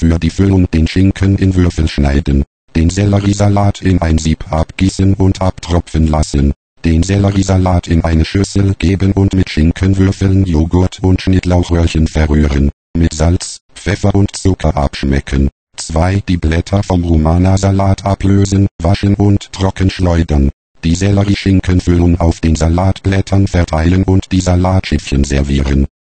Für die Füllung den Schinken in Würfel schneiden. Den Selleriesalat in ein Sieb abgießen und abtropfen lassen. Den Selleriesalat in eine Schüssel geben und mit Schinkenwürfeln, Joghurt und Schnittlauchröhrchen verrühren. Mit Salz, Pfeffer und Zucker abschmecken. 2. Die Blätter vom Rumana-Salat ablösen, waschen und trocken schleudern. Die Sellerie-Schinkenfüllung auf den Salatblättern verteilen und die Salatschiffchen servieren.